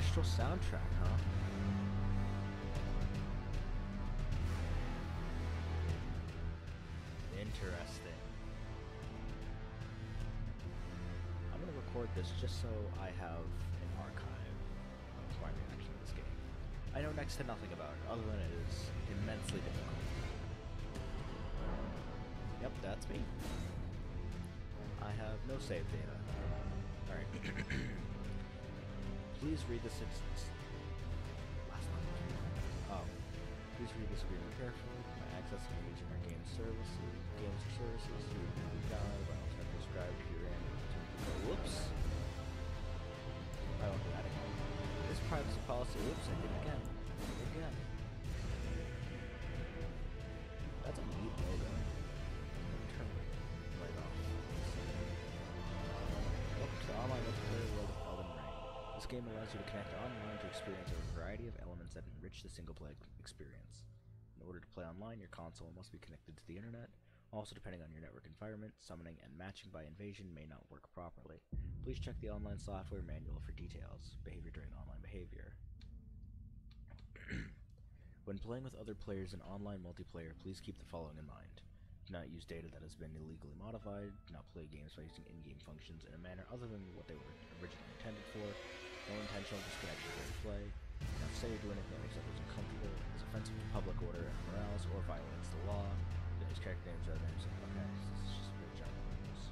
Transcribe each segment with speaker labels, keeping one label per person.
Speaker 1: orchestral soundtrack, huh? Interesting. I'm gonna record this just so I have an archive of my reaction to this game. I know next to nothing about it, other than it is immensely difficult. Yep, that's me. I have no save data. Alright. Please read this last line. Oh. Please read this agreement carefully. By accessing and using our games or services, you will be guided by what's prescribed herein. Whoops. I won't do that again. This privacy policy. Oops, I did it again. That's a neat logo. Turn right off. Welcome to the online multiplayer world of Elden Ring. This game allows you to connect online to experience a variety of elements that enrich the single-player experience. In order to play online, your console must be connected to the internet. Also, depending on your network environment, summoning and matching by invasion may not work properly. Please check the online software manual for details. Behavior during online behavior. When playing with other players in online multiplayer, please keep the following in mind. Do not use data that has been illegally modified. Do not play games by using in-game functions in a manner other than what they were originally intended for. No intentional disconnection during play. Do not say or do anything that makes others uncomfortable, is offensive to public order and morals, or violates the law. Use character names or names. Okay, this is just very general rules.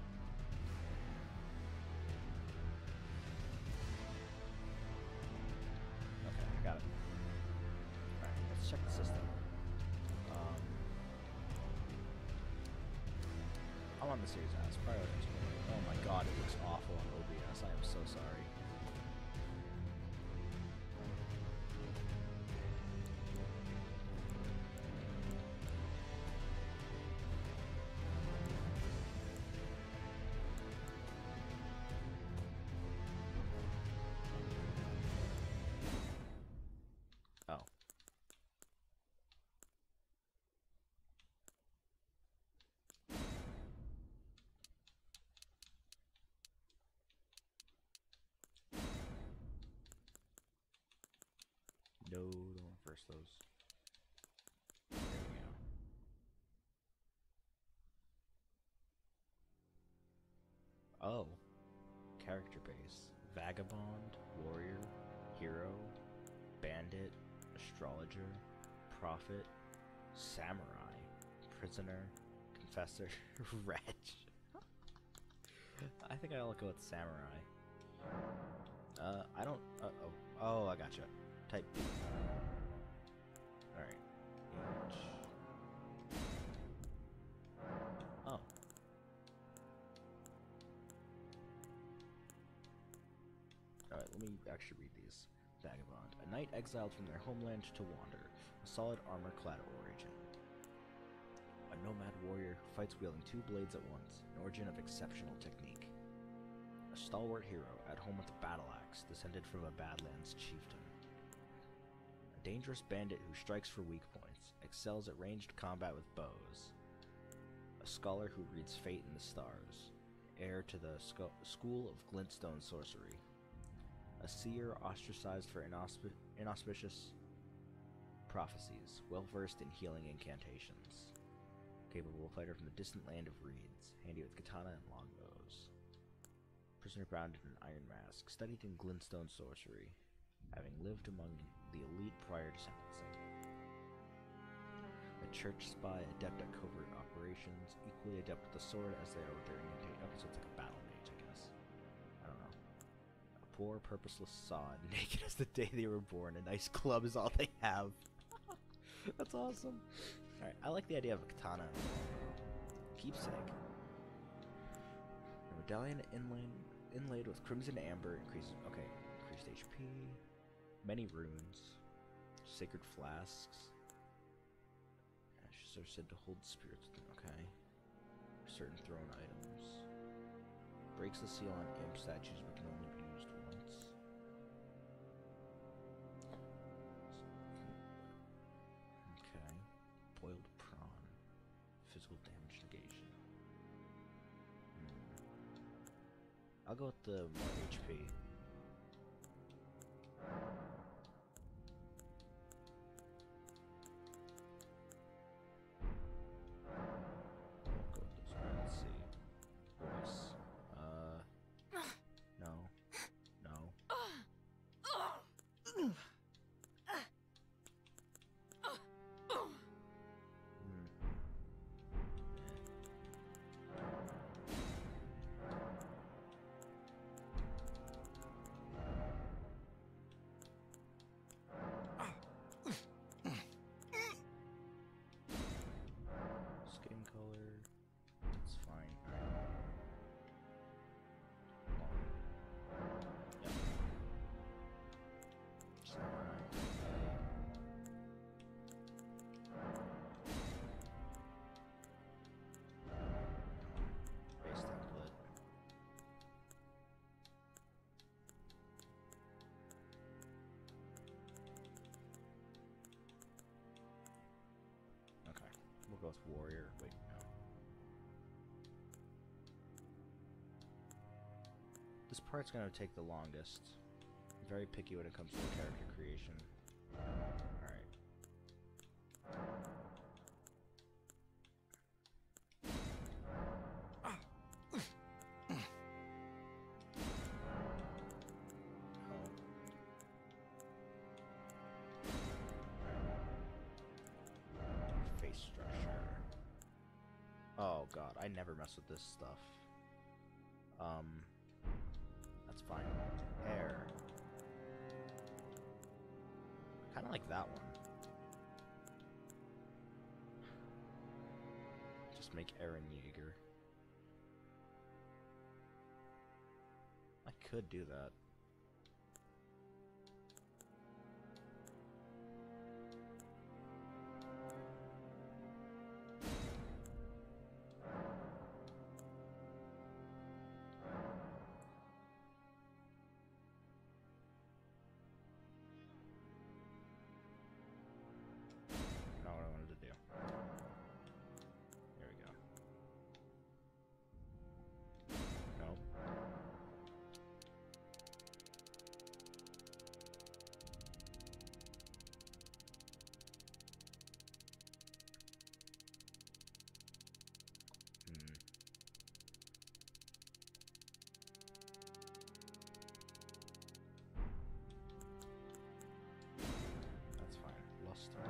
Speaker 1: Okay, I got it. Alright, let's check the system. I'm on the Series S. Oh my god, it looks awful on OBS. I am so sorry. Oh. No, don't reverse those. There we go. Oh. Character base. Vagabond, warrior, hero, bandit, astrologer, prophet, samurai, prisoner, confessor, wretch. I think I'll go with samurai. I don't. Oh, I gotcha. Type B. Alright. H. Oh. Alright, let me actually read these. Vagabond. A knight exiled from their homeland to wander. A solid armor-clad origin. A nomad warrior who fights wielding two blades at once. An origin of exceptional technique. A stalwart hero at home with a battle axe, descended from a Badlands chieftain. A dangerous bandit who strikes for weak points, excels at ranged combat with bows. A scholar who reads fate in the stars, heir to the school of glintstone sorcery. A seer ostracized for inauspicious prophecies, well versed in healing incantations. Capable fighter from the distant land of reeds, handy with katana and longbows. Prisoner bound in an iron mask, studied in glintstone sorcery, having lived among the elite prior to sentencing. A church spy adept at covert operations, equally adept with the sword as they are with their incantation. Okay, so it's like a battle mage, I guess. I don't know. A poor, purposeless sod, naked as the day they were born. A nice club is all they have. That's awesome. Alright, I like the idea of a katana. Keepsake. A medallion inlaid with crimson amber increases. Okay, increased HP. Many runes. Sacred flasks. Ashes are said to hold spirits. Okay. Certain throne items. Breaks the seal on imp statues but can only be used once. Okay. Boiled prawn. Physical damage negation. I'll go with the more HP. This part's gonna take the longest. I'm very picky when it comes to character creation. Alright. Face structure. Oh god, I never mess with this stuff. That's fine. Hair. Kinda like that one. Just make Eren Yeager. I could do that. Not what I wanted to do. There we go. Nope. That's fine. Luster.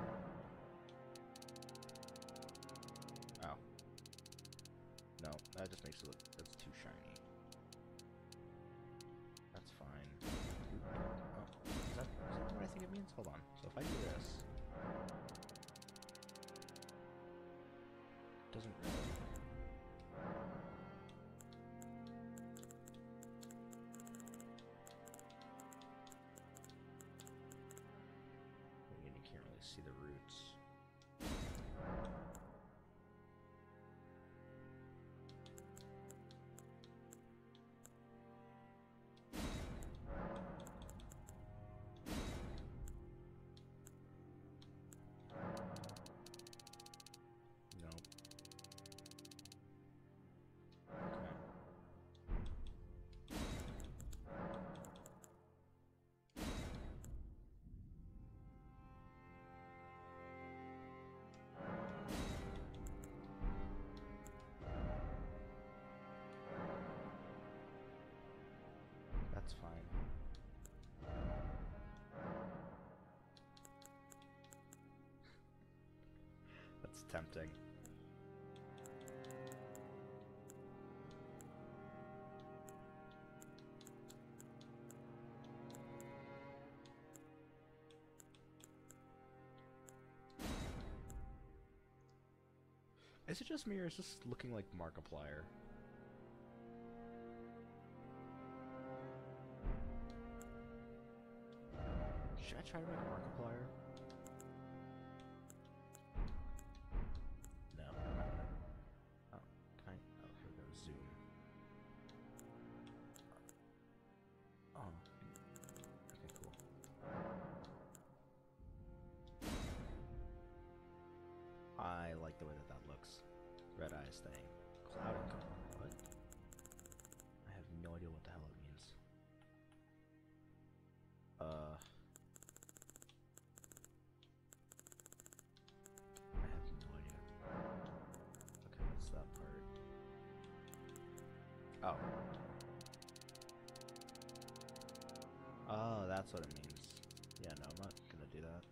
Speaker 1: Oh. No, that just makes it look, that's too shiny. That's fine. Oh, is that what I think it means? Hold on. So if I do this, it doesn't really. Again, you can't really see the roots. Nope. Okay. That's fine. That's tempting. Is it just me, or is this looking like Markiplier? Should I try to make Markiplier? No. Oh, can I? Oh, here we go. Zoom. Oh. Okay, cool. I like the way that looks. Red eyes thing. Cloud and color. What? I have no idea what the hell it means. I have no idea. Okay, what's that part? Oh. Oh, that's what it means. Yeah, no, I'm not gonna do that.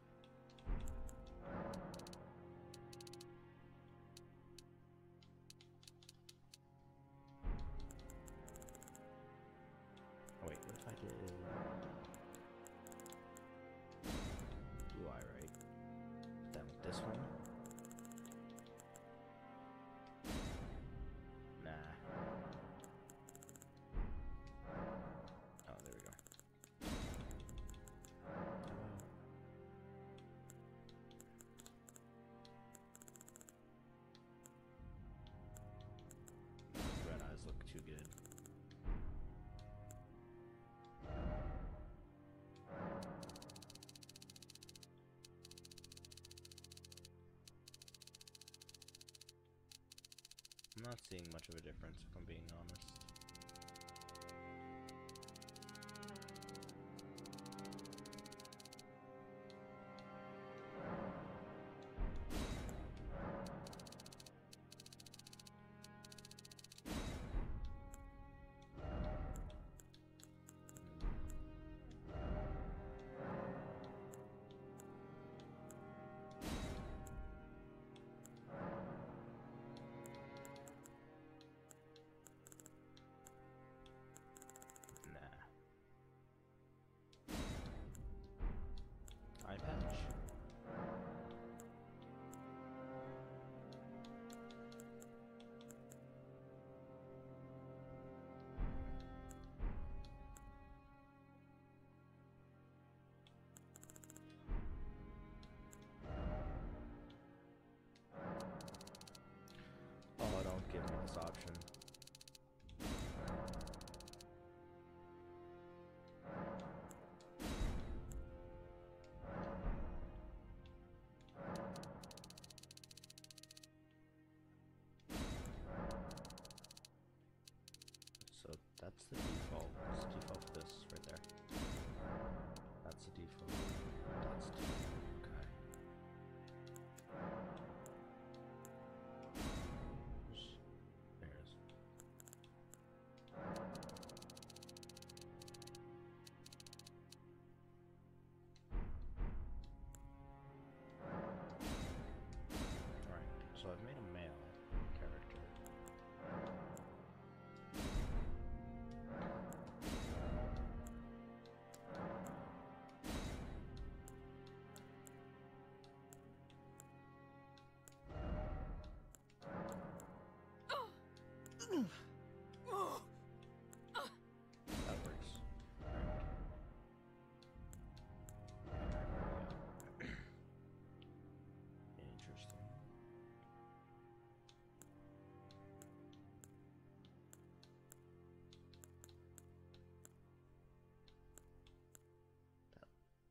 Speaker 1: Oh, wait, what if I did blue eye, right? Then with this one? Nah. Oh, there we go. Red eyes look too good. I'm not seeing much of a difference, if I'm being honest.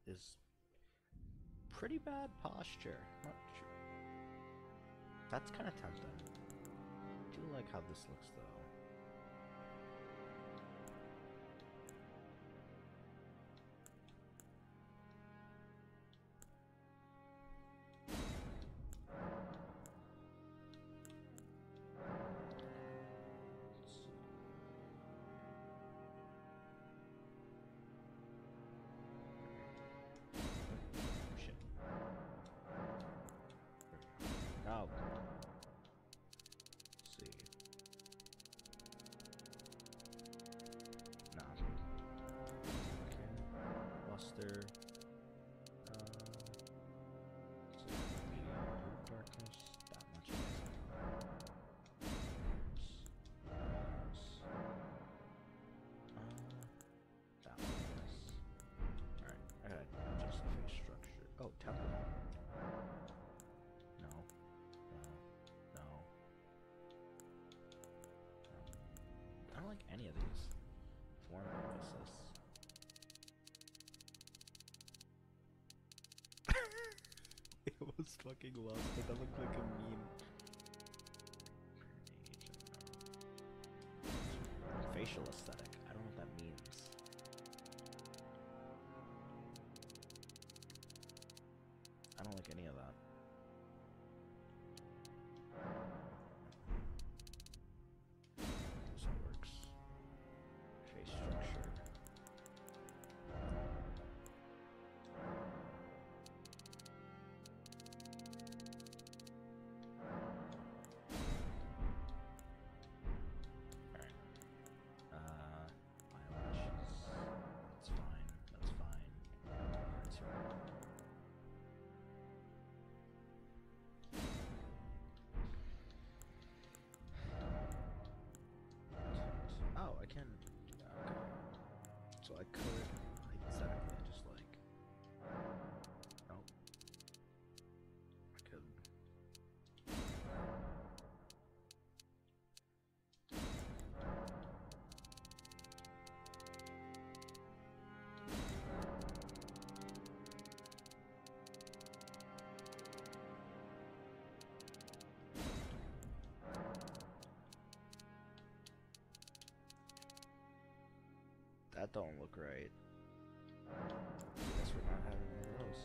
Speaker 1: is pretty bad posture. Not sure. That's kind of tempting. I do like how this looks though. Shit. No. See. Nah. Okay. Luster. So medium blue darkness. That much. That one, yes. Alright, I gotta adjust the face structure. Oh, temple. No. No. No. I don't like any of these. Form emphasis. It was fucking lost, but that looked like a meme. Facial aesthetic. I don't know what that means. I don't like any of that. So it works. Face structure. Eyelashes. That's fine. That's fine. Oh, I can. Okay. So I could hypothetically just like. Oh. I could. That don't look right. Guess we're not having one of those.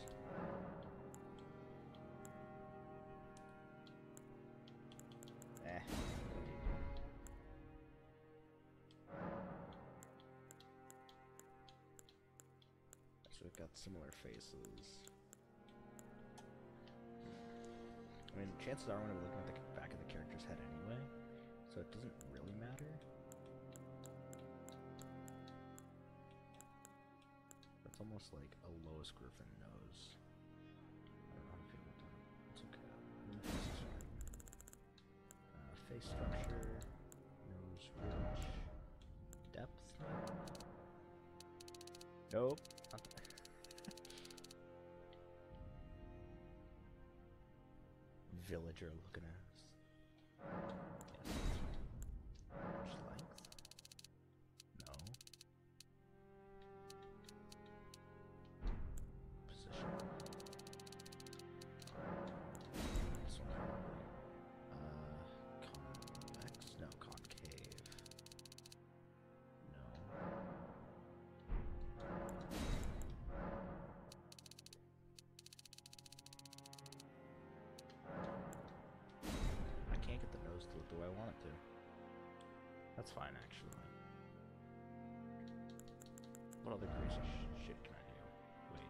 Speaker 1: So we've got similar faces. I mean, chances are I'm going to be looking at the back of the character's head anyway, so it doesn't really matter. It's almost like a Lois Griffin nose. I don't know how to feel about that. It's okay. Face is fine. Face structure, nose ridge, depth. Nope. Villager looking ass. Yes. Arch length. No. Position. This one probably. Convex? No, concave. No. I can't get the nose to look the way I want it to. That's fine, actually. What other crazy shit can I do? Wait.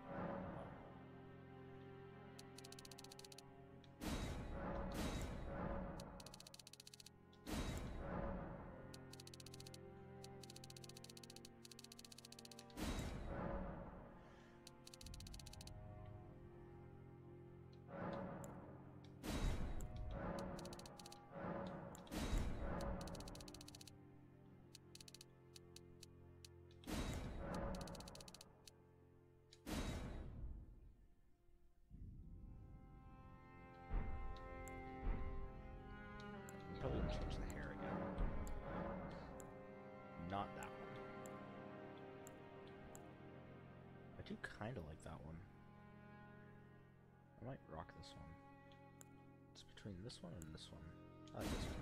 Speaker 1: do kind of like that one. I might rock this one. It's between this one and this one. I like this one.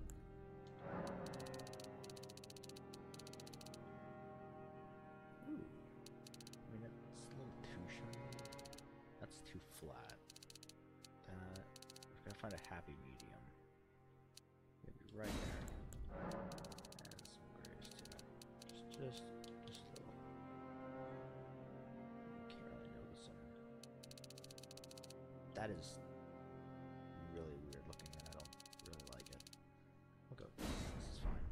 Speaker 1: Ooh. I mean, it's a little too shiny. That's too flat. We've got to find a happy medium. Maybe right there. And some grays too. Just a little. Can't really notice them. That is really weird looking, and I don't really like it. We'll go with this. This is fine.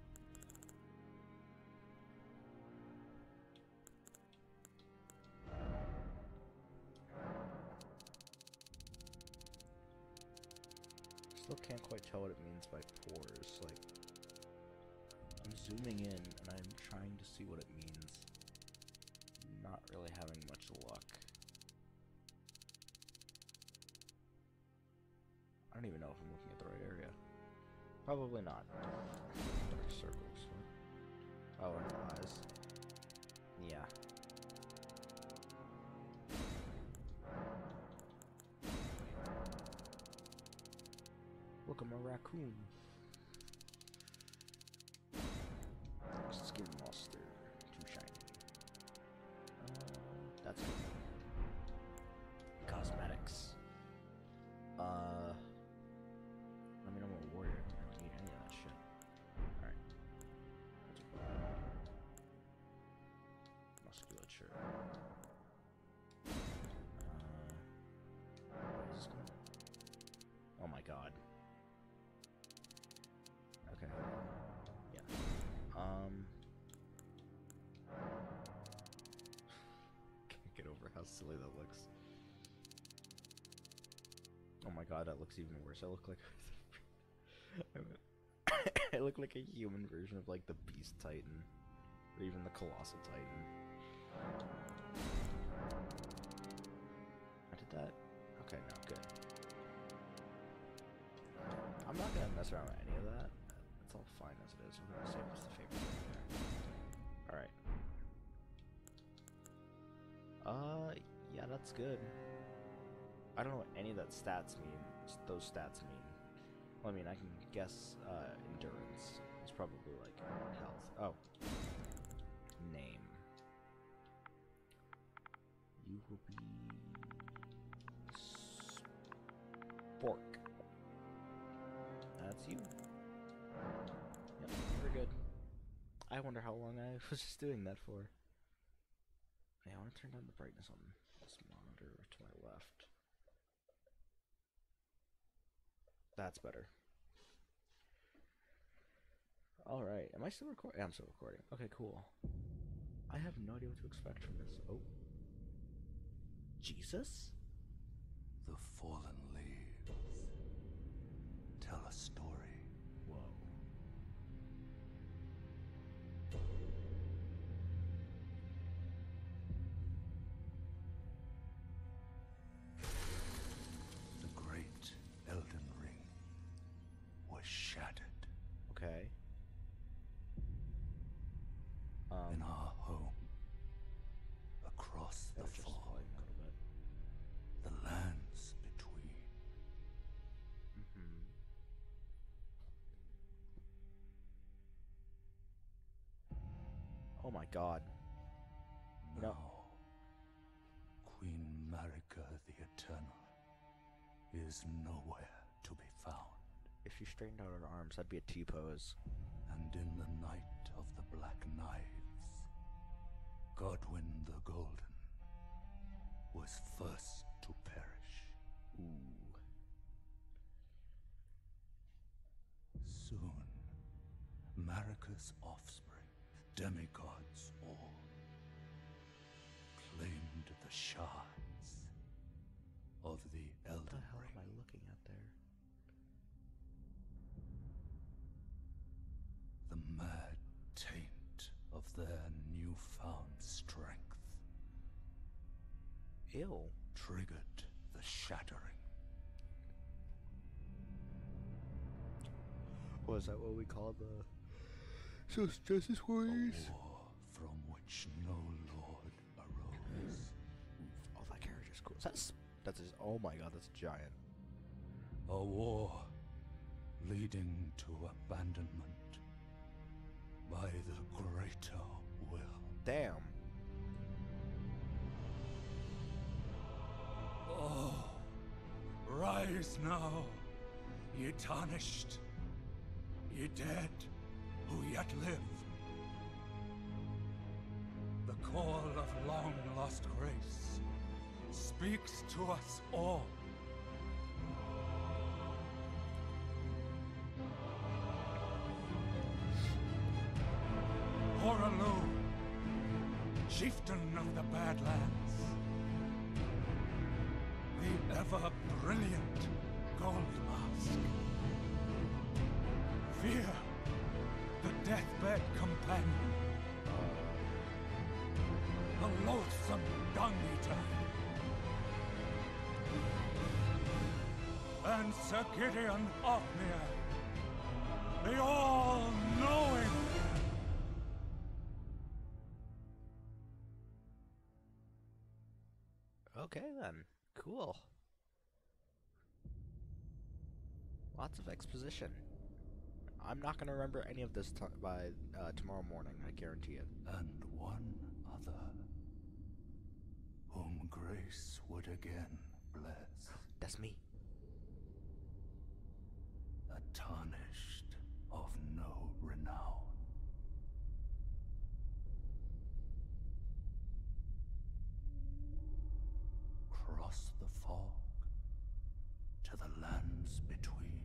Speaker 1: Still can't quite tell what it means by pores. Like, I'm zooming in and I'm trying to see what it means. Not really having much luck. I don't even know if I'm looking at the right area. Probably not. Dark circles. Oh, and eyes. Yeah. Look, I'm a raccoon. Skin monster. Too shiny. That's good. Cosmetics. I mean, I'm a warrior. I don't need any of that shit. Alright. Musculature. What is this going? Oh my god. Okay. Yeah. Can't get over how silly that looks. Oh my god, that looks even worse. I look like I look like a human version of like the Beast Titan, or even the Colossal Titan. I did that? Okay, no, good. I'm not gonna mess around with any of that. It's all fine as it is. We're gonna save us the favorite thing there. Alright. Yeah, that's good. I don't know what any of that stats mean. Those stats mean. Well, I mean, I can guess endurance. It's probably like health. Oh. Name. You will be Spork. That's you. Yep, we're good. I wonder how long I was just doing that for. Okay, I want to turn down the brightness on this monitor to my left. That's better. Alright, am I still recording? Yeah, I'm still recording. Okay, cool. I have no idea what to expect from this. Oh. Jesus?
Speaker 2: The fallen leaves tell a story.
Speaker 1: Whoa.
Speaker 2: The great Elden Ring was shattered.
Speaker 1: Okay.
Speaker 2: In our home, across the
Speaker 1: just
Speaker 2: fog,
Speaker 1: volume a little bit.
Speaker 2: the lands between.
Speaker 1: Oh my god.
Speaker 2: Now,
Speaker 1: No.
Speaker 2: Queen Marika the Eternal is nowhere to be found.
Speaker 1: If she straightened out her arms, that'd be a T-pose.
Speaker 2: And in the night of the Black Knives, Godwyn the Golden was first to perish.
Speaker 1: Ooh.
Speaker 2: Soon, Marika's offspring, demigods all, claimed the shards of the Elden
Speaker 1: What the hell
Speaker 2: Ring.
Speaker 1: am I looking at there?
Speaker 2: The mad taint of their newfound strength
Speaker 1: Ew.
Speaker 2: triggered the shattering.
Speaker 1: Was that what we call the Justice
Speaker 2: A
Speaker 1: Warriors?
Speaker 2: war from which no lord arose.
Speaker 1: That's just, oh my god, that's giant.
Speaker 2: A war leading to abandonment by the greater will.
Speaker 1: Damn.
Speaker 2: Oh, rise now, ye tarnished, ye dead who yet live. The call of long-lost grace speaks to us all. Horalu, chieftain of the Badlands, the ever-brilliant Gold Mask. Fear, the deathbed companion. The loathsome dung-eater. And Sir Gideon Ofnir, the all-knowing.
Speaker 1: Okay then, cool. Lots of exposition. I'm not gonna remember any of this by tomorrow morning, I guarantee it.
Speaker 2: And one other, whom grace would again bless.
Speaker 1: That's me.
Speaker 2: A tarnished of no renown. Cross the fog to the lands between,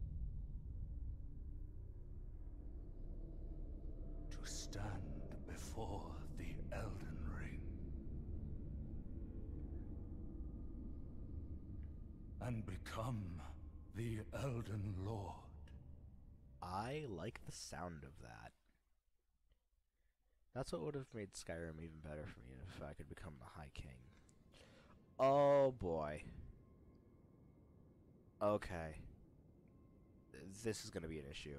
Speaker 2: to stand before the Elden Ring and become the Elden Lord.
Speaker 1: I like the sound of that. That's what would have made Skyrim even better for me, if I could become the High King. Oh boy. Okay. This is gonna be an issue.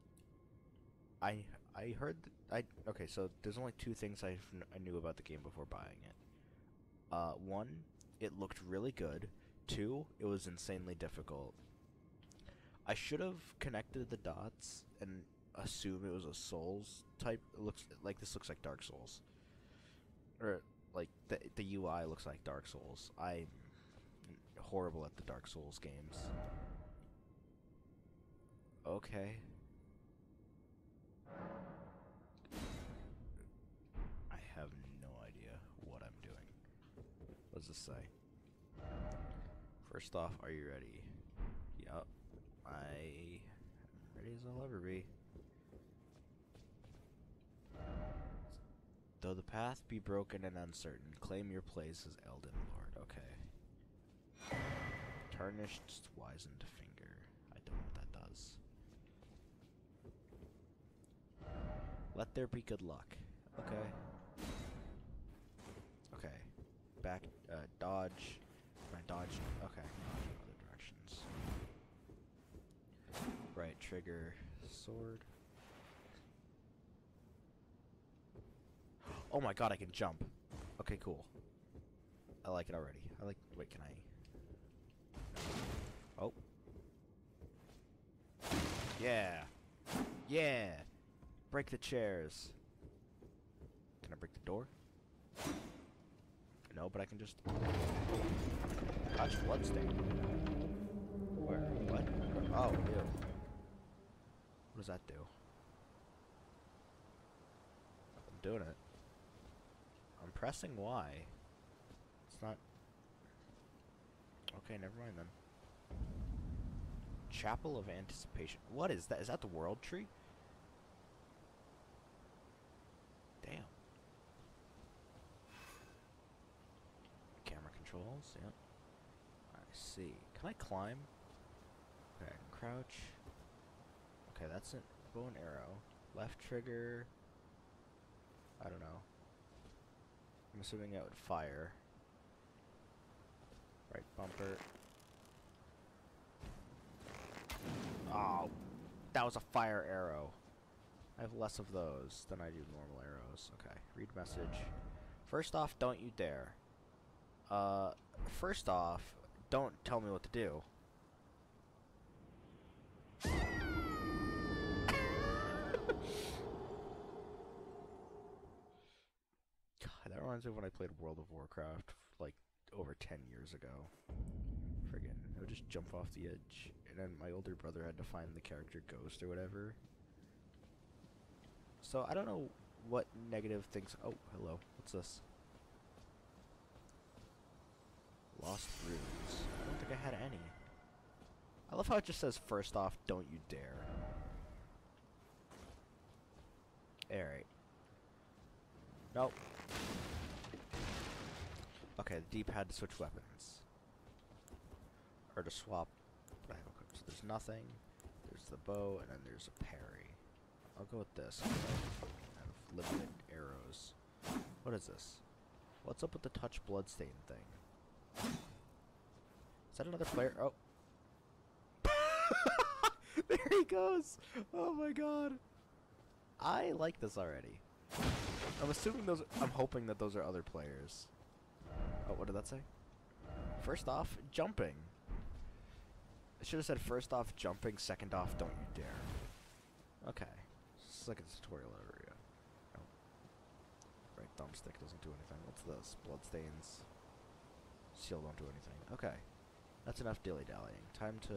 Speaker 1: I heard okay, so there's only two things I knew about the game before buying it. One, it looked really good. Two, it was insanely difficult. I should have connected the dots and assumed it was a Souls type. It looks like like Dark Souls, or like the UI looks like Dark Souls. I'm horrible at the Dark Souls games. Okay. I have no idea what I'm doing. What does this say? First off, are you ready? Yup. I am ready as I'll ever be. Though the path be broken and uncertain, claim your place as Elden Lord. Okay. Tarnished wizened finger. I don't know what that does. Let there be good luck. Okay. Okay. Back, dodge. Can I dodge? Okay. Dodge in other directions. Right trigger, sword. Oh my god, I can jump. Okay, cool. I like it already. Wait, can I? Oh. Yeah. Yeah. Break the chairs. Can I break the door? No, but I can just... Touch bloodstain. Where? What? Oh, ew. What does that do? I'm doing it. I'm pressing Y. It's not... Okay, never mind then. Chapel of Anticipation. What is that? Is that the World Tree? Damn. Camera controls, yeah. I see. Can I climb? Okay, I can crouch. Okay, that's a bow and arrow. Left trigger. I don't know. I'm assuming that would fire. Right bumper. Oh, that was a fire arrow. I have less of those than I do normal arrows. Okay, read message. First off, don't you dare. First off, don't tell me what to do. God, that reminds me of when I played World of Warcraft, like, over 10 years ago. Friggin', I would just jump off the edge, and then my older brother had to find the character Ghost or whatever. So, I don't know what negative things... Oh, hello. What's this? Lost runes. I don't think I had any. I love how it just says, first off, don't you dare. Alright. Nope. Okay, the D-pad to switch weapons. Or to swap. So there's nothing. There's the bow, and then there's a parry. I'll go with this. I have limited arrows. What is this? What's up with the touch bloodstain thing? Is that another player? Oh. There he goes! Oh my god. I like this already. I'm assuming those... I'm hoping that those are other players. Oh, what did that say? First off, jumping. I should have said first off, jumping. Second off, don't you dare. Okay. It's like a tutorial area. Oh. Right thumbstick doesn't do anything. What's this? Bloodstains. Seal don't do anything. Okay. That's enough dilly-dallying. Time to...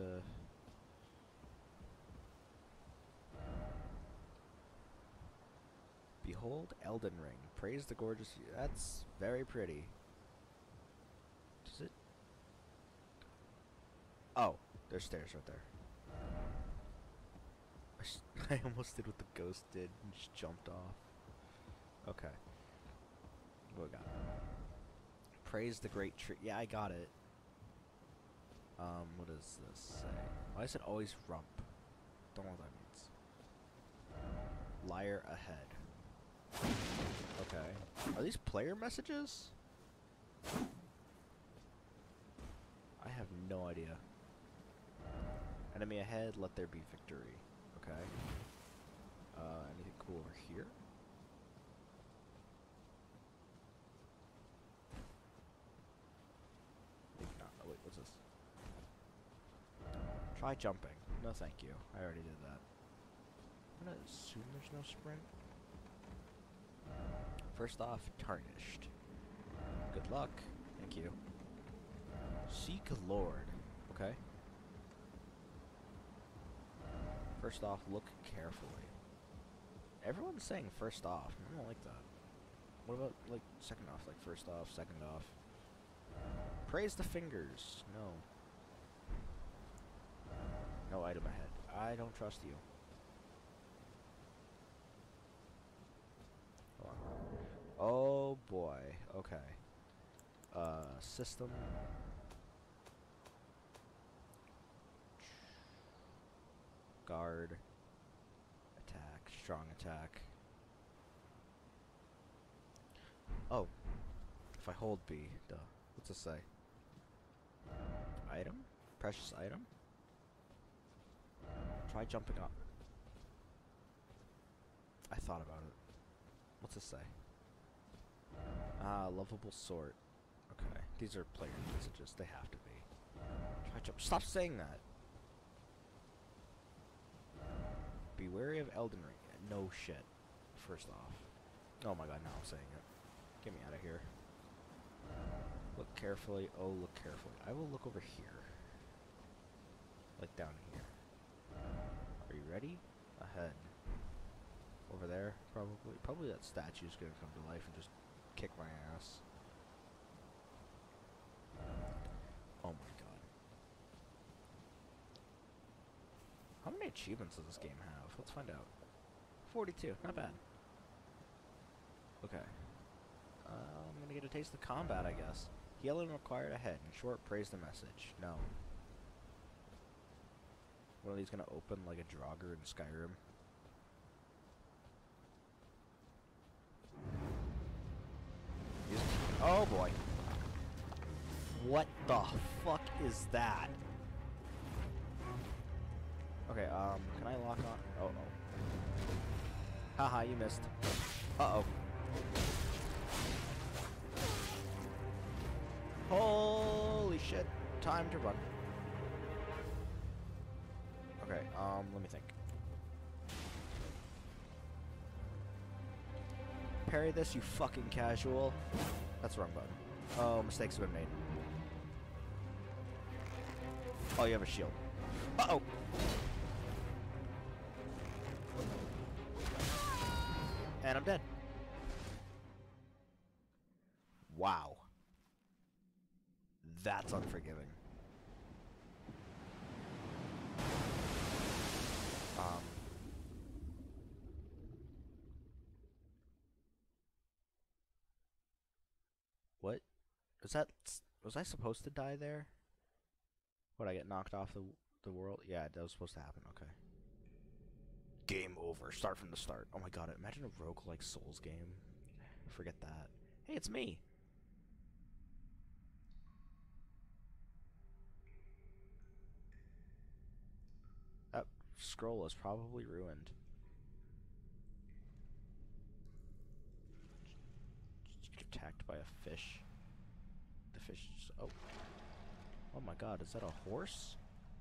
Speaker 1: Behold Elden Ring. Praise the gorgeous... That's very pretty. Does it... Oh, there's stairs right there. I almost did what the ghost did and just jumped off. Okay. What we got? Praise the great tree. Yeah, I got it. What does this say? Why is it always rump? Don't know what that means. Liar ahead. Okay. Are these player messages? I have no idea. Enemy ahead, let there be victory. Okay. Anything cool over here? Maybe not. Oh wait, what's this? Try jumping. No thank you. I already did that. I'm gonna assume there's no sprint. First off, tarnished. Good luck. Thank you. Seek Lord. Okay. First off, look carefully. Everyone's saying first off. I don't like that. What about, like, second off? Like, first off, second off. Praise the fingers. No. No item ahead. I don't trust you. Hold on. Oh, boy. Okay. System. Guard. Attack. Strong attack. Oh. If I hold B, duh. What's this say? Item? Precious item? Try jumping up. I thought about it. What's this say? Ah, lovable sort. Okay. These are player messages. They have to be. Try jump. Stop saying that! Be wary of Elden Ring. No shit. First off. Oh my god, now I'm saying it. Get me out of here. Look carefully. Oh, look carefully. I will look over here. Like down here. Are you ready? Ahead. Over there, probably. Probably that statue's gonna come to life and just kick my ass. Oh my god. How many achievements does this game have? Let's find out. 42. Not bad. Okay. I'm gonna get a taste of combat, I guess. Healing required ahead. In short, praise the message. No. One of these gonna open like a Draugr in Skyrim. Oh boy. What the fuck is that? Okay, can I lock on? Oh, oh. Haha, you missed. Uh-oh. Oh! shit. Time to run. Okay, let me think. Parry this, you fucking casual. That's the wrong button. Oh, mistakes have been made. Oh, you have a shield. Uh-oh! And I'm dead. Wow. That's unforgiving. What? Was I supposed to die there? What, I get knocked off the world? Yeah, that was supposed to happen, okay. Game over. Start from the start. Oh my god, imagine a roguelike Souls game. Forget that. Hey, it's me! That scroll is probably ruined. Get attacked by a fish. The fish is... Oh. Oh my god, is that a horse?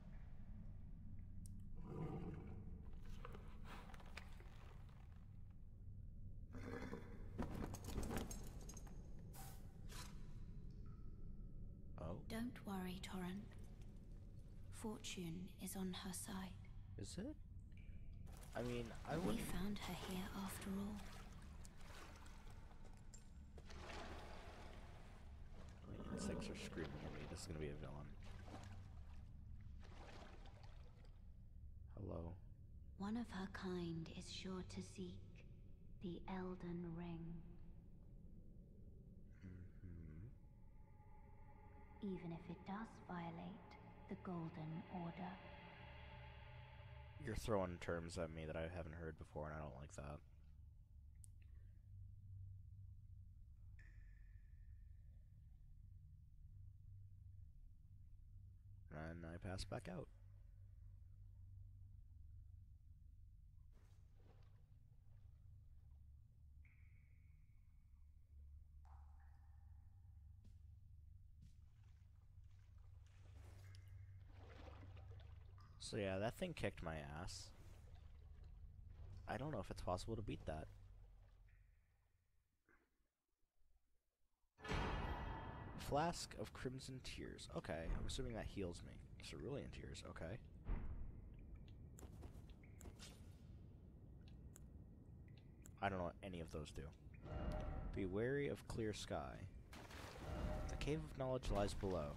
Speaker 1: Oh.
Speaker 3: Don't worry, Torrent. Fortune is on her side.
Speaker 1: Is it? I mean,
Speaker 3: We found her here after all.
Speaker 1: Insects are screaming at me. This is gonna be a villain. Hello.
Speaker 3: One of her kind is sure to seek the Elden Ring. Even if it does violate the Golden Order.
Speaker 1: You're throwing terms at me that I haven't heard before, and I don't like that. And I pass back out. So yeah, that thing kicked my ass. I don't know if it's possible to beat that. Flask of Crimson Tears. Okay, I'm assuming that heals me. Cerulean Tears, okay. I don't know what any of those do. Be wary of clear sky. The cave of knowledge lies below.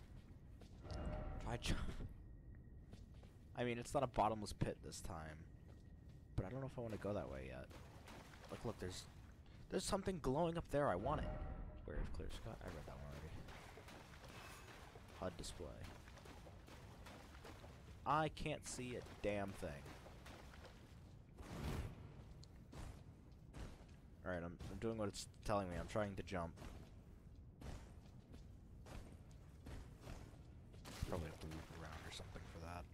Speaker 1: I mean, it's not a bottomless pit this time. But I don't know if I want to go that way yet. Like, look, there's something glowing up there. I want it. Wary of clear sky. I read that one already. HUD display. I can't see a damn thing. Alright, I'm doing what it's telling me. I'm trying to jump. Probably have to move around or something for that.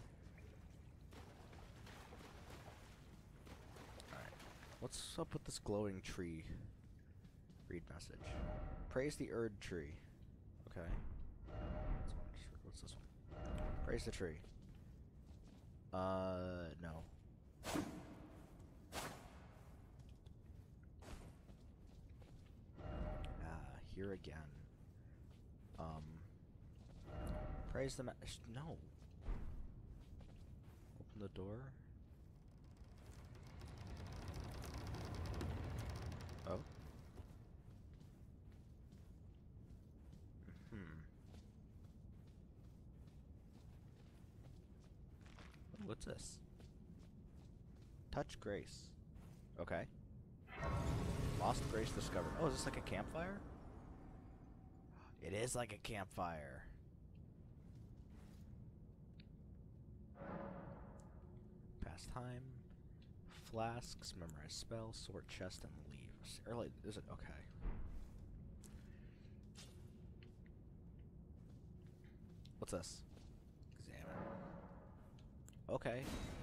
Speaker 1: Alright. What's up with this glowing tree? Read message. Praise the Erd tree. Okay. What's this one? Praise the tree. No. Here again. Praise the no. Open the door. Oh. What's this? Touch Grace. Okay. Lost Grace discovered. Oh, is this like a campfire? It is like a campfire. Pastime. Flasks. Memorize spells. Sort chest and leaves. Or like, is it? Okay. What's this? Examine. Okay.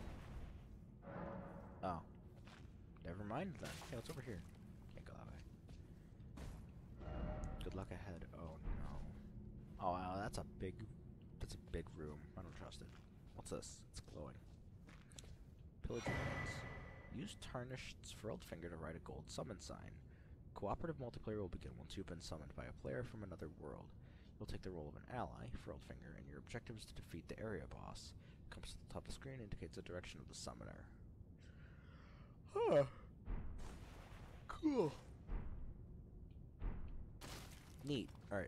Speaker 1: Oh. Never mind then. Hey, what's over here? Can't go that way. Good luck ahead. Oh no. Oh wow, that's a big room. I don't trust it. What's this? It's glowing. Pillage remains. Use Tarnished Furled Finger to write a gold summon sign. Cooperative multiplayer will begin once you've been summoned by a player from another world. You'll take the role of an ally, Furled Finger, and your objective is to defeat the area boss. Comes to the top of the screen, indicates the direction of the summoner. Huh. Cool. Neat. Alright,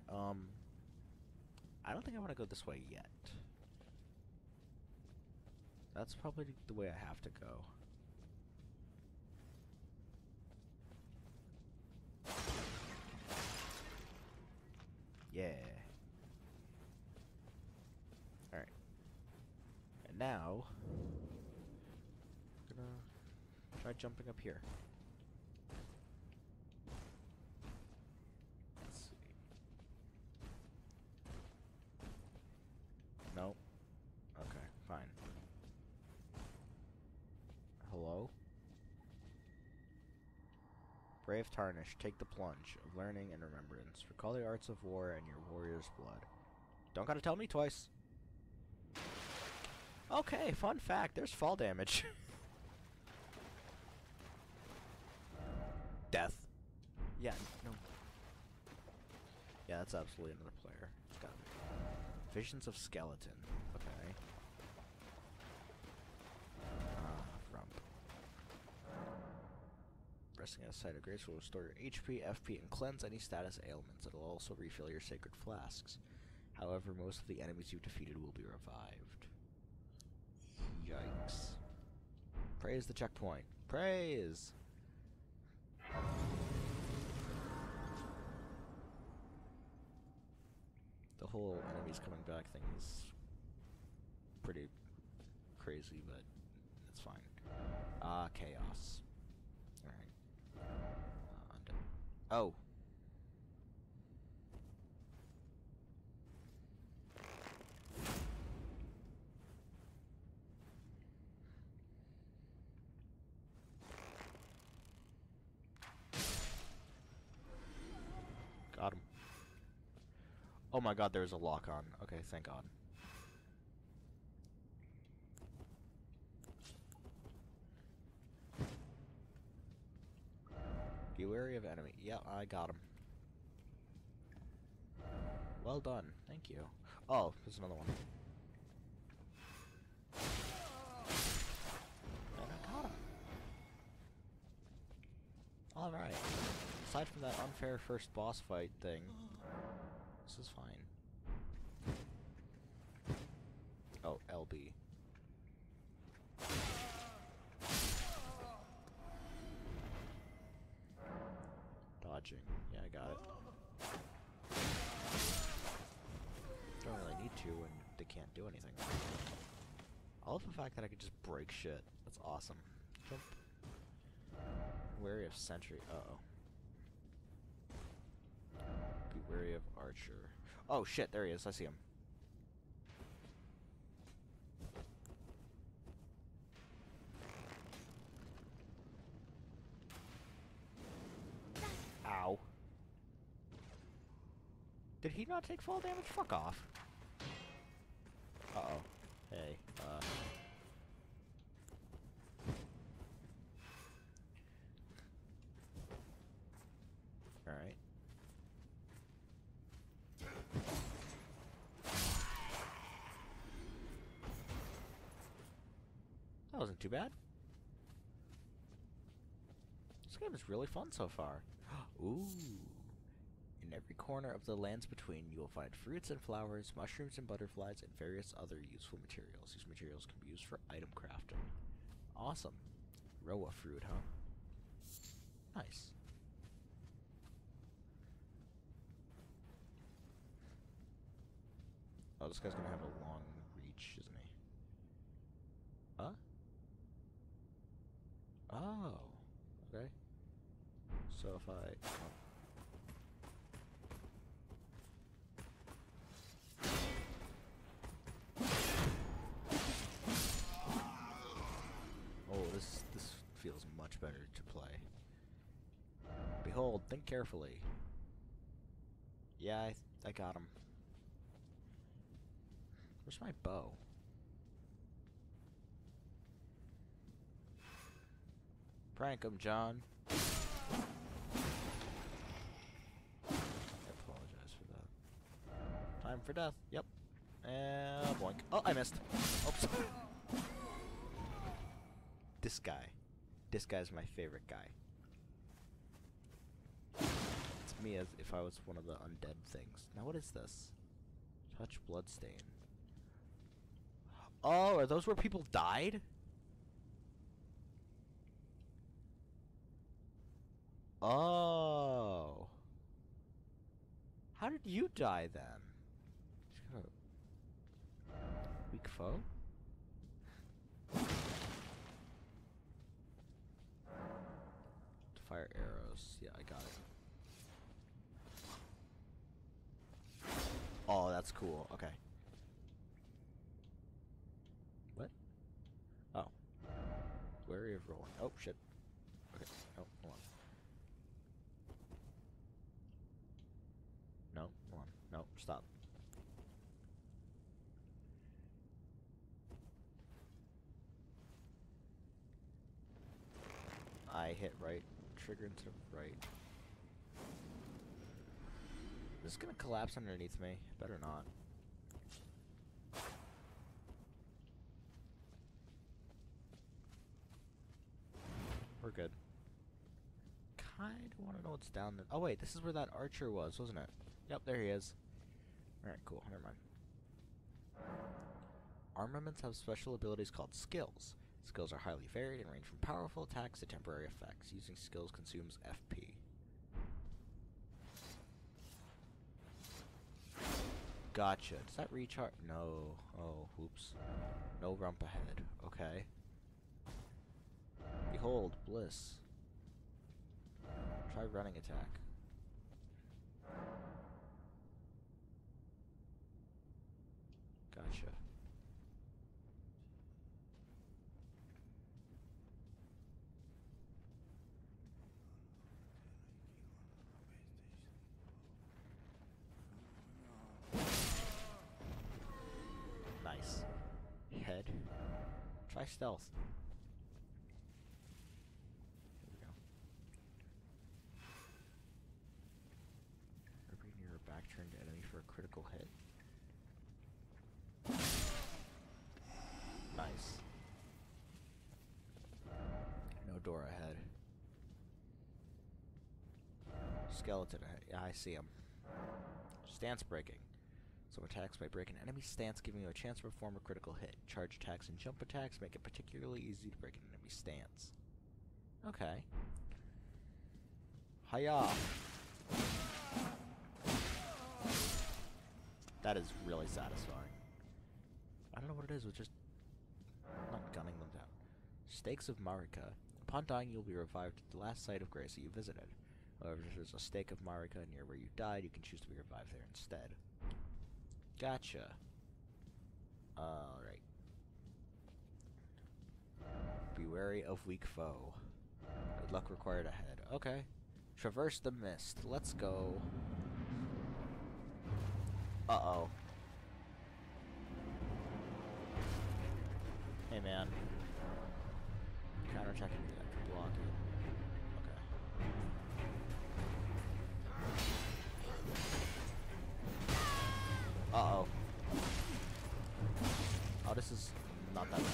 Speaker 1: I don't think I want to go this way yet. That's probably the way I have to go. Yeah. Alright. And now, I'm gonna try jumping up here. Let's see. Nope. Okay, fine. Hello? Brave Tarnish, take the plunge of learning and remembrance. Recall the arts of war and your warrior's blood. Don't gotta tell me twice. Okay, fun fact, there's fall damage. Death. Yeah, no. Yeah, that's absolutely another player. It's gotta be. Visions of Skeleton. Okay. Rump. Resting at a site of grace will restore your HP, FP, and cleanse any status ailments. It'll also refill your sacred flasks. However, most of the enemies you've defeated will be revived. Yikes. Praise the checkpoint. Praise! The whole enemies coming back thing is pretty crazy, but it's fine. Chaos. Alright. Oh. Got him. Oh my god, there's a lock on. Okay, thank god. Be wary of enemy. Yeah, I got him. Well done. Thank you. Oh, there's another one. And I got him. Alright. Aside from that unfair first boss fight thing, this is fine. Oh, LB. Dodging. Yeah, I got it. Don't really need to when they can't do anything. I love the fact that I could just break shit. That's awesome. Jump. Wary of sentry. Uh-oh. Be wary of archer. Oh shit, there he is. I see him. Ow. Did he not take fall damage? Fuck off. Uh-oh. Hey, Alright. That wasn't too bad. This game is really fun so far. Ooh. In every corner of the lands between, you will find fruits and flowers, mushrooms and butterflies, and various other useful materials. These materials can be used for item crafting. Awesome. Roa fruit, huh? Nice. Oh, this guy's gonna have a long reach, isn't he? Huh? Oh. Okay. So if I... Oh, this feels much better to play. Behold, think carefully. Yeah, I got him. Where's my bow? Prank him, John. I apologize for that. Time for death. Yep. And boink. Oh, I missed. Oops. This guy. This guy's my favorite guy. It's me as if I was one of the undead things. Now what is this? Touch bloodstain. Oh, are those where people died? Oh. How did you die then? Weak foe? Fire arrows. Yeah, I got it. Oh, that's cool. Okay. What? Oh. Wary of rolling. Oh, shit. Okay. Oh, hold on. No, hold on. No, stop. I hit right. Trigger into right. This is gonna collapse underneath me. Better not. We're good. Kinda wanna know what's down there. Oh wait, this is where that archer was, wasn't it? Yep, there he is. Alright, cool. Never mind. Armaments have special abilities called skills. Skills are highly varied and range from powerful attacks to temporary effects. Using skills consumes FP. Gotcha. Does that recharge? No. Oh, whoops. No rump ahead. Okay. Behold, bliss. Try running attack. Gotcha. Nice. Head. Try stealth. Here we go. Every near a back turned enemy for a critical hit. Nice. No door ahead. Skeleton ahead. Yeah, I see him. Stance breaking. Some attacks might break an enemy's stance, giving you a chance to perform a critical hit. Charge attacks and jump attacks make it particularly easy to break an enemy's stance. Okay. Hiya! That is really satisfying. I don't know what it is with just not gunning them down. Stakes of Marika. Upon dying, you'll be revived at the last site of grace that you visited. However, if there's a stake of Marika near where you died, you can choose to be revived there instead. Gotcha. Alright. Be wary of weak foe. Good luck required ahead. Okay. Traverse the mist. Let's go. Uh-oh. Hey, man. Counterattack and block it. Okay. Uh-oh. Oh, this is not that bad.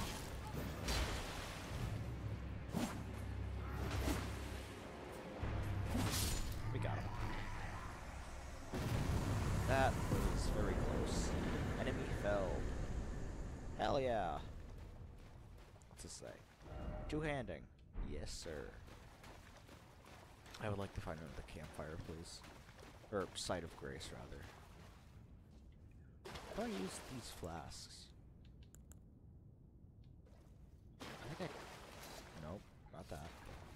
Speaker 1: We got him. That was very close. Enemy fell. Hell yeah. What's this say? Two-handing. Yes, sir. I would like to find another campfire, please. Or site of grace, rather. How do I use these flasks? I think I... Nope, not that.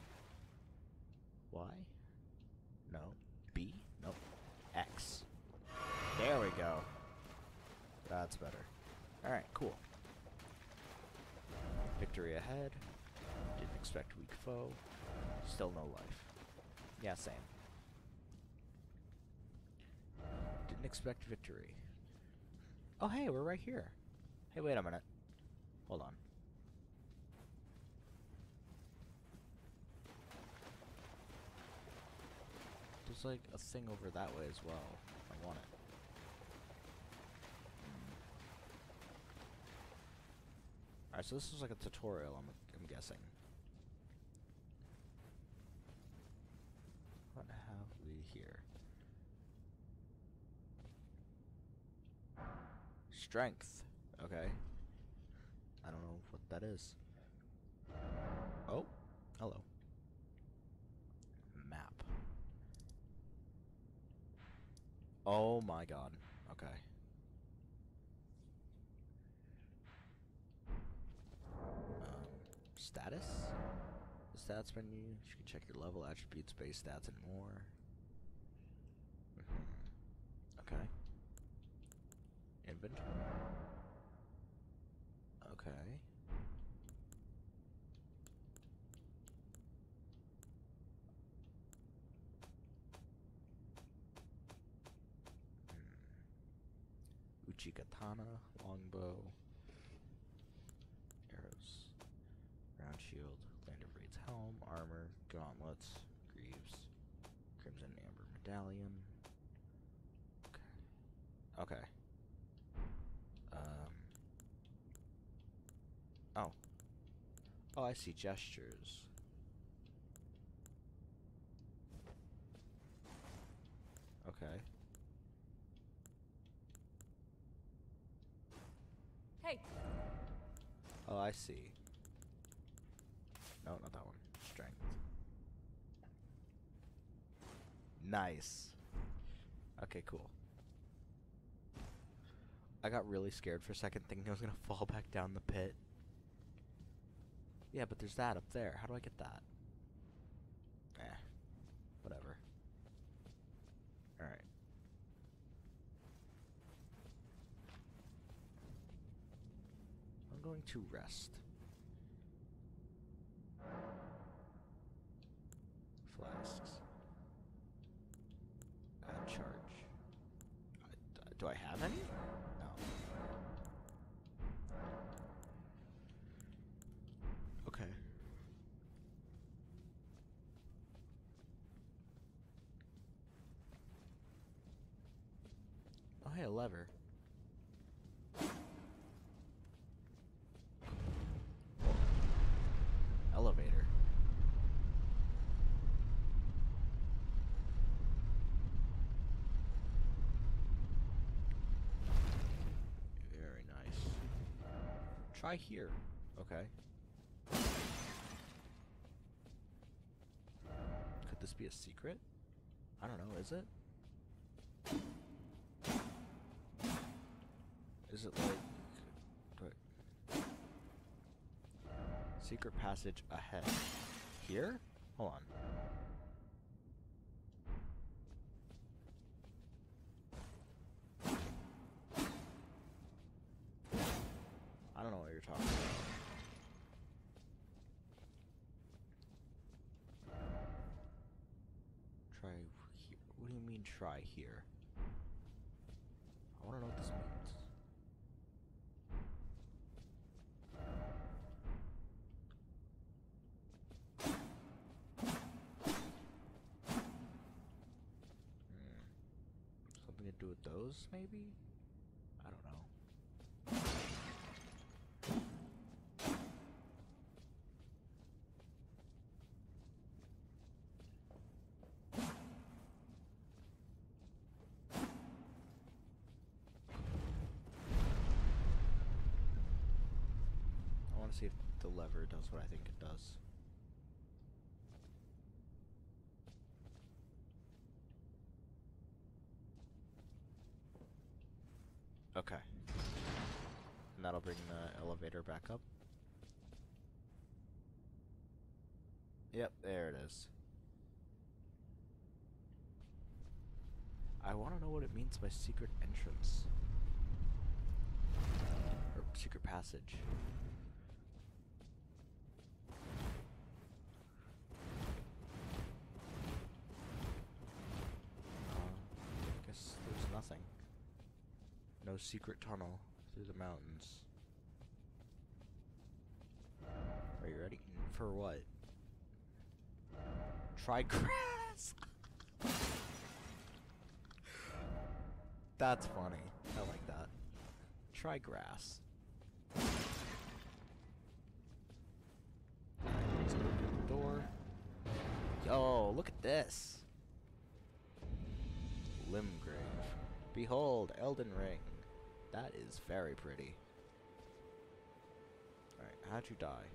Speaker 1: Y? No. B? Nope. X. There we go. That's better. Alright, cool. Victory ahead. Didn't expect weak foe. Still no life. Yeah, same. Didn't expect victory. Oh, hey, we're right here. Hey, wait a minute. Hold on. There's like a thing over that way as well. I want it. Alright, so this is like a tutorial, I'm guessing. What have we here? Strength. Okay. I don't know what that is. Oh, hello. Map. Oh my god. Okay. Status? The stats menu. You can check your level, attributes, base stats, and more. Okay. Inventory. Okay. Uchikatana, longbow, arrows, round shield, Land of Raid's helm, armor, gauntlets, greaves, crimson amber medallion. Okay. Okay. Oh. Oh, I see gestures. Okay.
Speaker 4: Hey.
Speaker 1: Oh, I see. No, not that one. Strength. Nice. Okay, cool. I got really scared for a second, thinking I was gonna fall back down the pit. Yeah, but there's that up there. How do I get that? Eh. Whatever. Alright. I'm going to rest. Flasks. Add charge. Do I have any? No. Okay. Oh, hey, a lever. Elevator. Very nice. Try here. Okay. Could this be a secret? I don't know, is it? Is it like... Wait. Secret passage ahead. Here? Hold on. I don't know what you're talking about. Try here. What do you mean try here? I want to know what this means. Something to do with those, maybe? I don't know. I want to see if the lever does what I think it does. Okay. And that'll bring the elevator back up. Yep, there it is. I want to know what it means by secret entrance. Or secret passage. I guess there's nothing. No secret tunnel through the mountains. Are you ready? For what? Try grass. That's funny. I like that. Try grass. Let's open the door. Yo, look at this. Limgrave. Behold, Elden Ring. That is very pretty. Alright, how'd you die?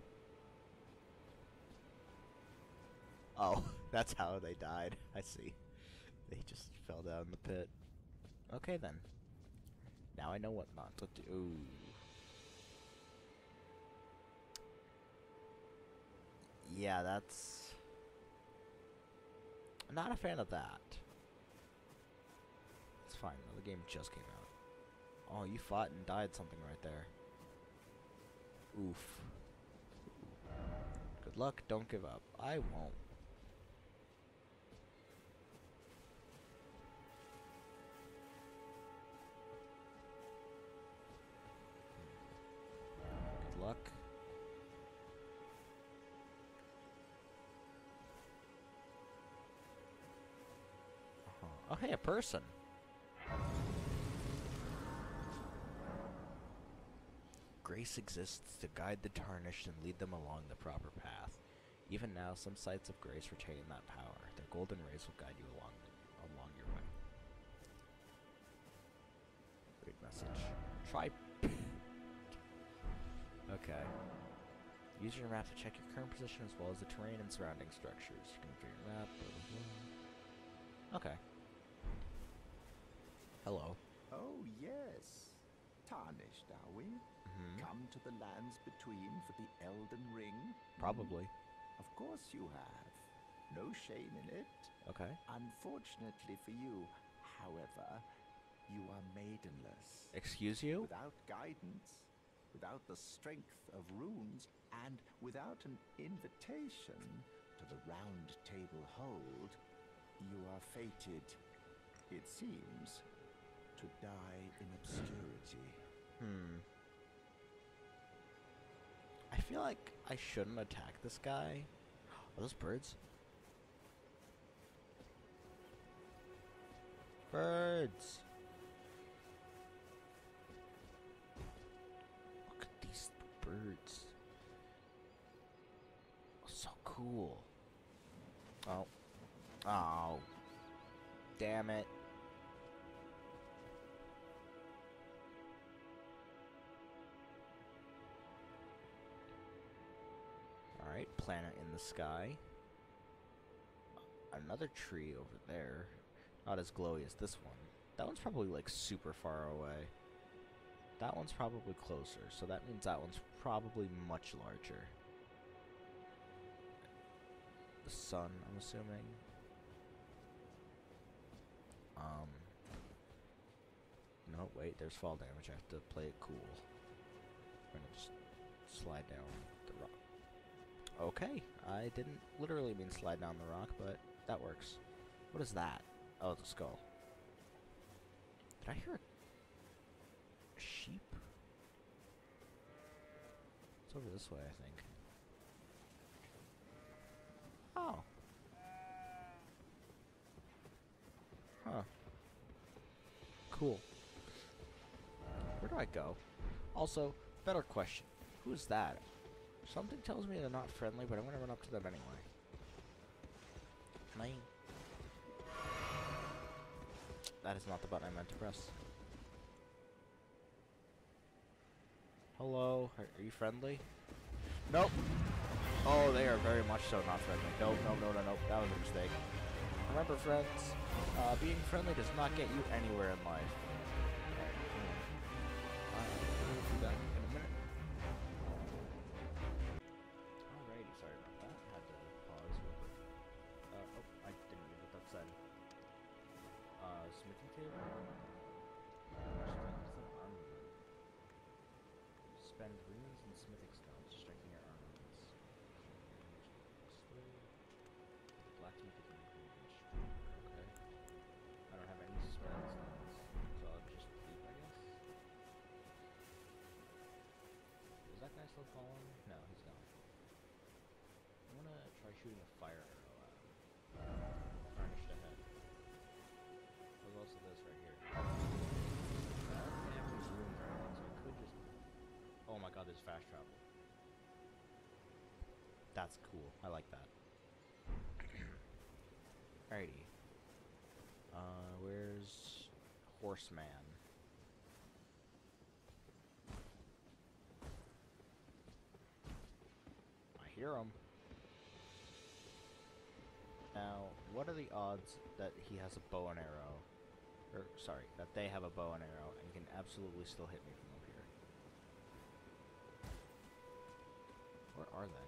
Speaker 1: Oh, that's how they died. I see. They just fell down the pit. Okay then. Now I know what not to do. Ooh. Yeah, that's... I'm not a fan of that. It's fine though, the game just came out. Oh, you fought and died something right there. Oof. Good luck, don't give up. I won't. Good luck. Oh, hey, a person. Grace exists to guide the tarnished and lead them along the proper path. Even now, some sites of grace retain that power. Their golden rays will guide you along your way. Great message. Try. Okay. Use your map to check your current position as well as the terrain and surrounding structures. You can view your map. Blah, blah, blah. Okay. Hello.
Speaker 4: Oh, yes. Tarnished, are we? Come to the lands between for the Elden Ring?
Speaker 1: Probably.
Speaker 4: Of course you have. No shame in it.
Speaker 1: Okay.
Speaker 4: Unfortunately for you, however, you are maidenless.
Speaker 1: Excuse you?
Speaker 4: Without guidance, without the strength of runes, and without an invitation to the round table hold, you are fated, it seems, to die in obscurity.
Speaker 1: I feel like I shouldn't attack this guy. Are those birds? Birds! Look at these birds. Oh, so cool. Oh. Oh. Damn it. Alright, planet in the sky. Another tree over there. Not as glowy as this one. That one's probably like super far away. That one's probably closer, so that means that one's probably much larger. The sun, I'm assuming. No, wait, there's fall damage. I have to play it cool. I'm gonna just slide down the rock. Okay, I didn't literally mean slide down the rock, but that works. What is that? Oh, it's a skull. Did I hear a sheep? It's over this way, I think. Oh. Huh. Cool. Where do I go? Also, better question. Who's that? Something tells me they're not friendly, but I'm gonna run up to them anyway. Can I... That is not the button I meant to press. Hello? Are you friendly? Nope! Oh, they are very much so not friendly. Nope, nope, no, no, no. That was a mistake. Remember, friends, being friendly does not get you anywhere in life. We'll do that in a minute. Alrighty, sorry about that. Had to pause real quick. Oh, I didn't read what that said. Smithing table? Strengthens armament. Spend runes and smithing stones to strengthen your armaments. Blacksmith is improved and stronger. Okay. I don't have any spells, so I'll just leave, I guess. still calling? No, he's gone. I'm gonna try shooting a fire arrow at him. Tarnished ahead. There's also this right here. But I don't think I have any runes or anything, so I could just... Oh my god, there's fast travel. That's cool. I like that. Alrighty. Where's Horseman? I hear him. Now, what are the odds that he has a bow and arrow? Or, sorry, that they have a bow and arrow and can absolutely still hit me from up here? Where are they?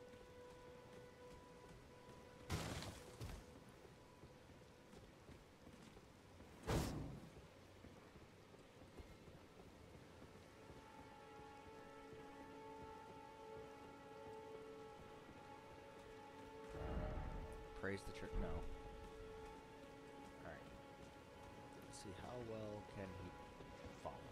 Speaker 1: Praise the church. No. Alright. Let's see, how well can he follow?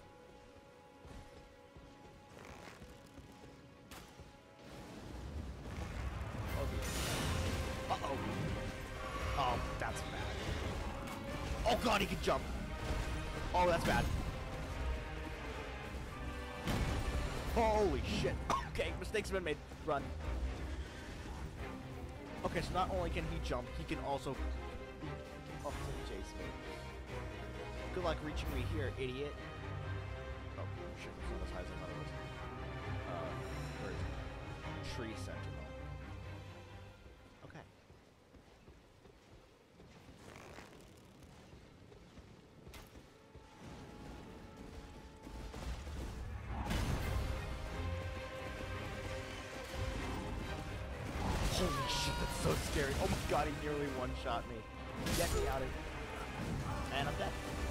Speaker 1: Oh dear. Uh-oh. Oh, that's bad. Oh god, he can jump. Oh, that's bad. Holy shit. Okay, mistakes have been made. Run. Okay, so not only can he jump, he can also chase me. Good luck reaching me here, idiot. Oh, shit, it's not as high as I thought it was. Where is it? Tree Sentinel. Okay. Holy shit, that's so scary. Oh my god, he nearly one-shot me. Get me out of here. And I'm dead.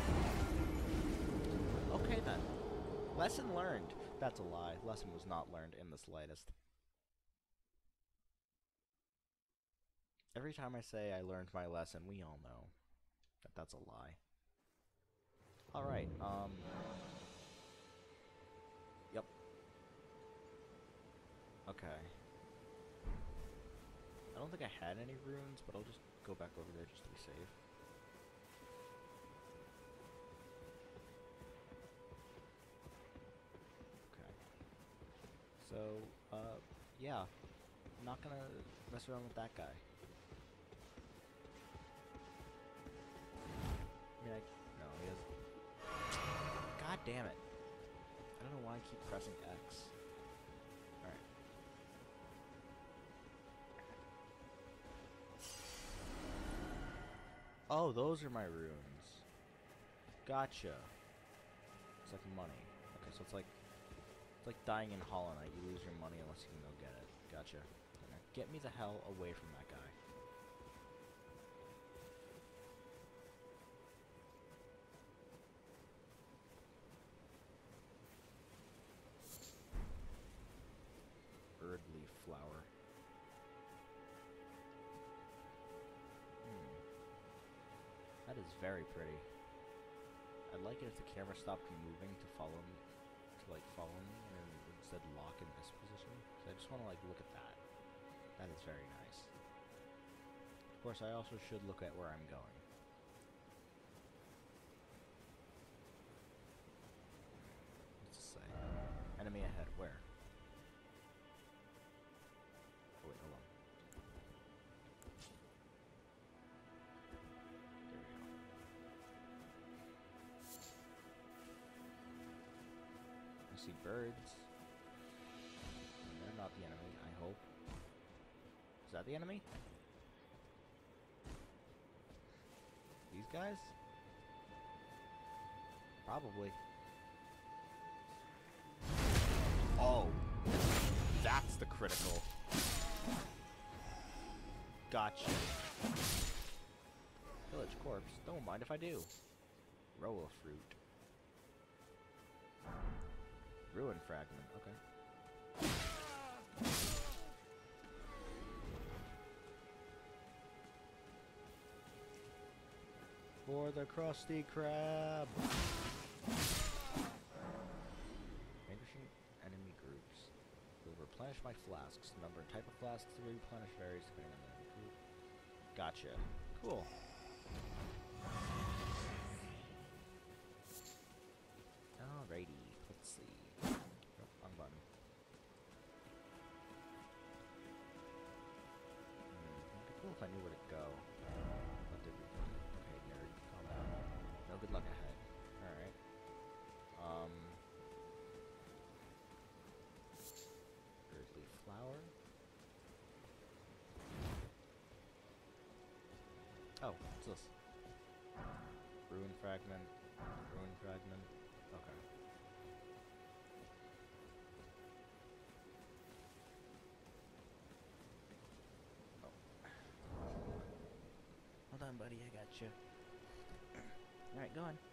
Speaker 1: Okay then. Lesson learned. That's a lie. Lesson was not learned in the slightest. Every time I say I learned my lesson, we all know that that's a lie. Alright, Yep. Okay. I don't think I had any runes, but I'll just go back over there just to be safe. Okay. So, yeah. I'm not gonna mess around with that guy. I mean, no, he has... God damn it. I don't know why I keep pressing X. Alright. Oh, those are my runes. Gotcha. It's like money. Okay, so it's like dying in Hollow Knight. You lose your money unless you can go get it. Gotcha. Now get me the hell away from that guy. Bird leaf flower. That is very pretty. I'd like it if the camera stopped moving to follow me, follow me, and instead lock in this position. So I just want to look at that. That is very nice. Of course, I also should look at where I'm going. What's this say? Enemy ahead. Where? Oh wait, hold on. There we go. I see birds. And they're not the enemy, I hope. Is that the enemy? These guys? Probably. Oh. That's the critical. Gotcha. Village corpse. Don't mind if I do. Row of fruit. Ruin fragment. Okay. For the Krusty Krab. Vanquishing enemy groups. Replenish my flasks. The number and type of flasks to replenish varies depending on the group. Gotcha. Cool. Alrighty. Let's see. Oh, wrong button. It'd be cool if I knew where to go. What did we do? Okay, nerd. Calm down. No good luck ahead. Alright. Earthly flower. Oh, what's this? Ruin fragment. Ruin fragment. Okay. Oh. Hold on, buddy. I got you. Alright, go on.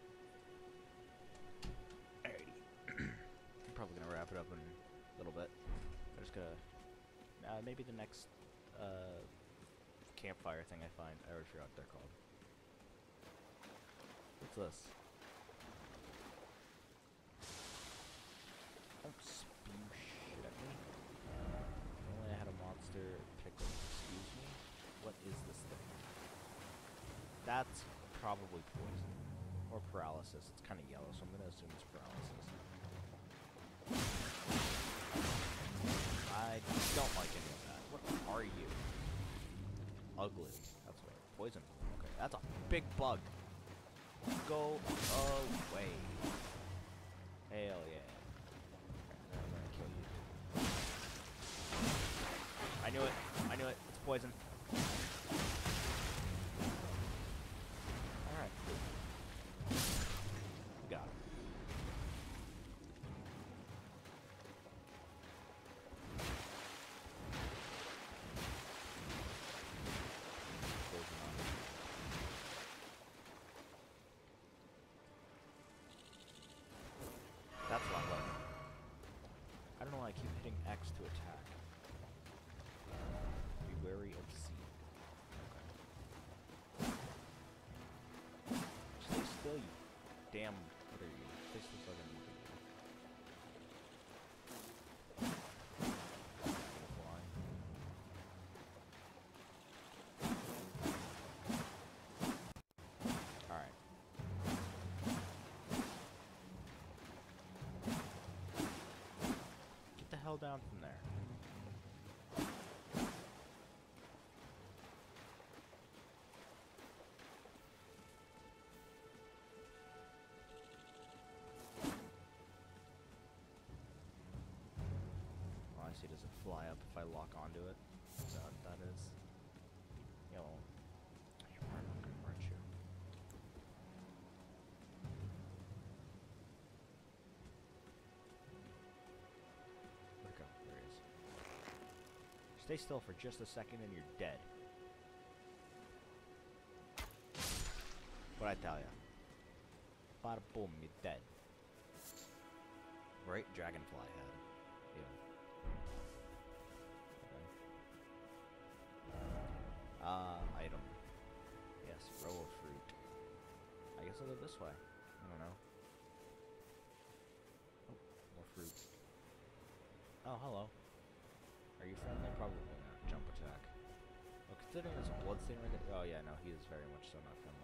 Speaker 1: Alrighty. I'm probably gonna wrap it up in a little bit. I'm just gonna... maybe the next, campfire thing I find. I already forgot what they're called. What's this? Don't spew shit at me. If only I had a monster pickle. Excuse me? What is this thing? That's probably poison. Or paralysis. It's kind of yellow, so I'm going to assume it's paralysis. I don't like any of that. What are you? Ugly. That's what. Poison. Okay, that's a big bug. Go away. Hell yeah. Okay, I'm gonna kill you. I knew it. I knew it. It's poison. Alright. We got him. Poison on him. That's wrong button. I don't know why I keep hitting X to attack. Be wary of seed. Okay. Stay still, you damn... What are you? This looks like a movie. Alright. Get the hell down from there. Oh, I see. Does it fly up if I lock onto it? Is that what that is? Yo. You're not gonna hurt you. Where'd it go? There he is. Stay still for just a second and you're dead. What'd I tell ya? Bada boom, you're dead. Right? Dragonfly head. Ew. Okay. Item. Yes, row of fruit. I guess I'll go this way. I don't know. Oh, more fruit. Oh, hello. Are you friendly? Probably not. Jump attack. Well, considering there's a bloodstain right there. Oh, yeah, no, he is very much so not friendly.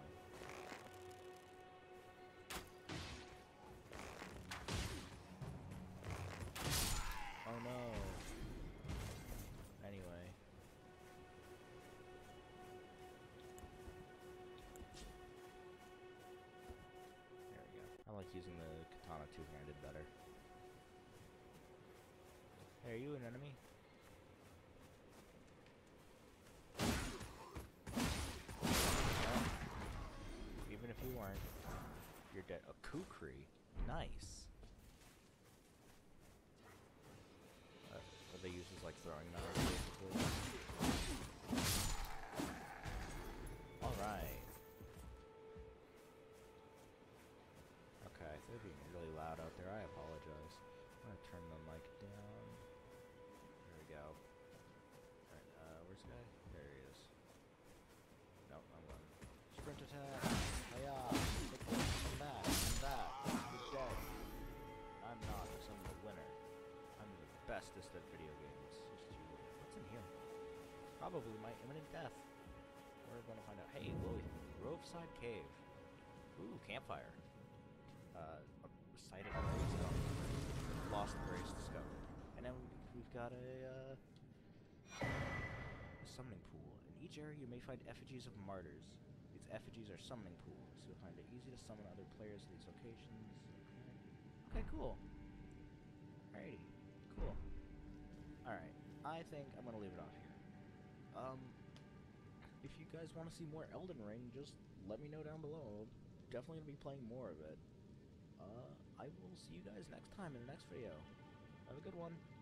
Speaker 1: Oh, no. Anyway. There we go. I like using the katana two-handed better. Hey, are you an enemy? Even if you weren't, you're dead. A kukri? Nice. Are they used as like throwing knives, basically? Alright. Okay, I think they're being really loud out there. I apologize. I'm gonna turn the mic down. There we go. Alright, where's the guy? There he is. No, I'm going. Sprint attack! Hiya! Come back! Come back! You're dead. I'm not, because I'm the winner. I'm the bestest at probably my imminent death. We're gonna find out. Hey, glowy thing. Groveside Cave. Ooh, campfire. A site of graves? I don't remember. Lost graves discovered. And then we've got a summoning pool. In each area you may find effigies of martyrs. These effigies are summoning pools. You'll find it easy to summon other players at these locations. Okay, cool. Alrighty, cool. Alright, I think I'm gonna leave it off here. If you guys want to see more Elden Ring, just let me know down below. Definitely gonna be playing more of it. I will see you guys next time in the next video. Have a good one.